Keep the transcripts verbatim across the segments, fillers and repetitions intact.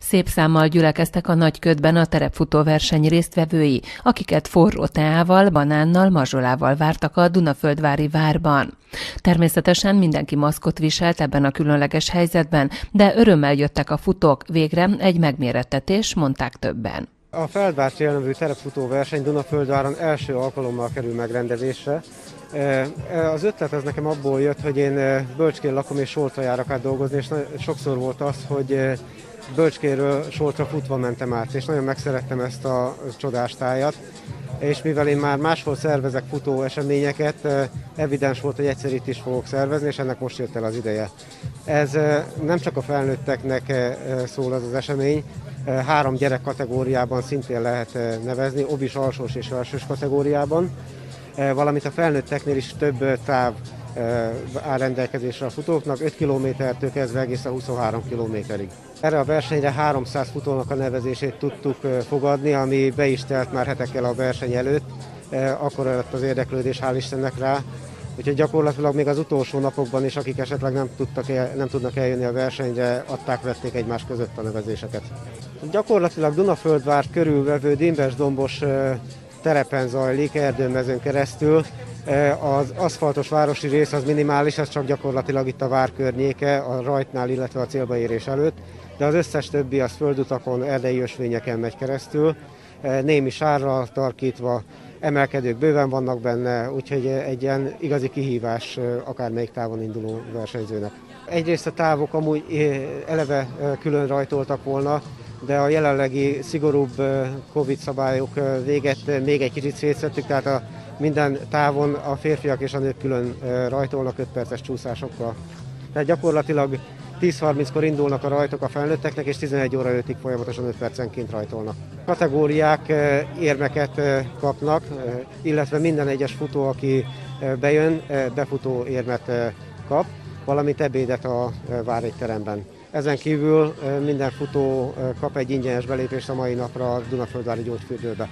Szép számmal gyülekeztek a Nagyködben a terepfutóverseny résztvevői, akiket forró teával, banánnal, mazsolával vártak a Dunaföldvári várban. Természetesen mindenki maszkot viselt ebben a különleges helyzetben, de örömmel jöttek a futók, végre egy megmérettetés, mondták többen. A Feldvárt nevű terepfutóverseny Dunaföldváron első alkalommal kerül megrendezésre. Az ötlet ez nekem abból jött, hogy én Bölcskén lakom és Solcra járok át dolgozni, és sokszor volt az, hogy Bölcskéről Solcra futva mentem át, és nagyon megszerettem ezt a csodás tájat. És mivel én már máshol szervezek futó eseményeket, evidens volt, hogy egyszer itt is fogok szervezni, és ennek most jött el az ideje. Ez nem csak a felnőtteknek szól az az esemény, három gyerek kategóriában szintén lehet nevezni, obis, alsós és felsős kategóriában, valamint a felnőtteknél is több táv áll rendelkezésre a futóknak, öt kilométertől kezdve egészen huszonhárom kilométerig. Erre a versenyre háromszáz futónak a nevezését tudtuk fogadni, ami be is telt már hetekkel a verseny előtt, akkor lett az érdeklődés, hál' Istennek rá. Úgyhogy gyakorlatilag még az utolsó napokban is, akik esetleg nem, tudtak el, nem tudnak eljönni a versenyre, adták-vették egymás között a nevezéseket. Gyakorlatilag Dunaföldvárt körülvevő dimbes-dombos terepen zajlik, erdőmezőn keresztül. Az aszfaltos városi rész az minimális, ez csak gyakorlatilag itt a vár környéke, a rajtnál, illetve a célbaérés előtt, de az összes többi az földutakon, erdei ösvényeken megy keresztül, némi sárral tarkítva, emelkedők bőven vannak benne, úgyhogy egy ilyen igazi kihívás akármelyik távon induló versenyzőnek. Egyrészt a távok amúgy eleve külön rajtoltak volna, de a jelenlegi szigorúbb Covid szabályok véget még egy kicsit szétszettük, tehát a minden távon a férfiak és a nők külön rajtolnak öt perces csúszásokkal. Tehát gyakorlatilag tíz harminckor indulnak a rajtok a felnőtteknek, és tizenegy óra ötig folyamatosan öt percenként rajtolnak. Kategóriák érmeket kapnak, illetve minden egyes futó, aki bejön, befutó érmet kap, valamint ebédet a várjegyteremben. Ezen kívül minden futó kap egy ingyenes belépést a mai napra a Dunaföldvári gyógyfürdőbe.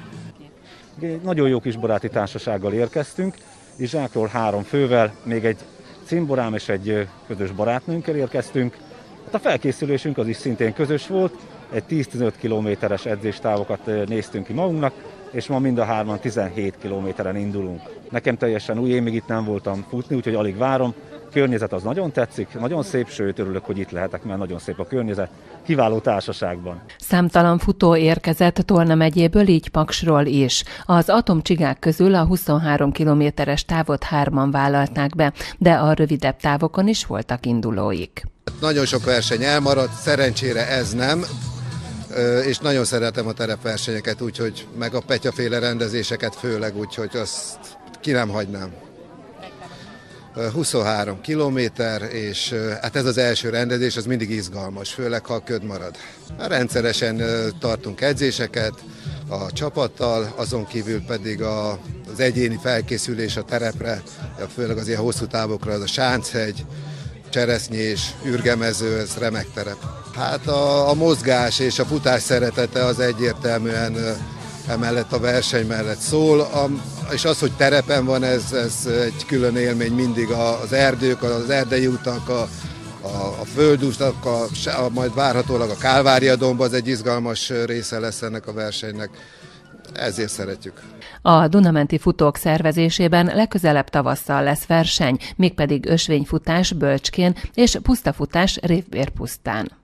Nagyon jó kis baráti társasággal érkeztünk, és zsákról három fővel, még egy cimborám és egy közös barátnőnkkel érkeztünk. Hát a felkészülésünk az is szintén közös volt, egy tíz-tizenöt kilométeres edzéstávokat néztünk ki magunknak, és ma mind a hárman tizenhét kilométeren indulunk. Nekem teljesen új, én még itt nem voltam futni, úgyhogy alig várom. A környezet az nagyon tetszik, nagyon szép, sőt örülök, hogy itt lehetek, mert nagyon szép a környezet, kiváló társaságban. Számtalan futó érkezett Tolna megyéből, így Paksról is. Az atomcsigák közül a huszonhárom kilométeres távot hárman vállalták be, de a rövidebb távokon is voltak indulóik. Nagyon sok verseny elmaradt, szerencsére ez nem, és nagyon szeretem a terepversenyeket, úgyhogy meg a Petyaféle rendezéseket főleg, úgyhogy azt ki nem hagynám. huszonhárom kilométer, és hát ez az első rendezés, az mindig izgalmas, főleg ha a köd marad. Rendszeresen tartunk edzéseket a csapattal, azon kívül pedig a, az egyéni felkészülés a terepre, főleg az ilyen hosszú távokra, az a Sánchegy, Cseresznyés, Ürgemező, ez remek terep. Hát a, a mozgás és a futás szeretete az egyértelműen emellett a verseny mellett szól, a, és az, hogy terepen van, ez, ez egy külön élmény mindig, az erdők, az erdei utak, a, a, a földutak, a, a, majd várhatólag a Kálvária domb, az egy izgalmas része lesz ennek a versenynek, ezért szeretjük. A Dunamenti futók szervezésében legközelebb tavasszal lesz verseny, mégpedig ösvényfutás Bölcskén és pusztafutás Révbérpusztán.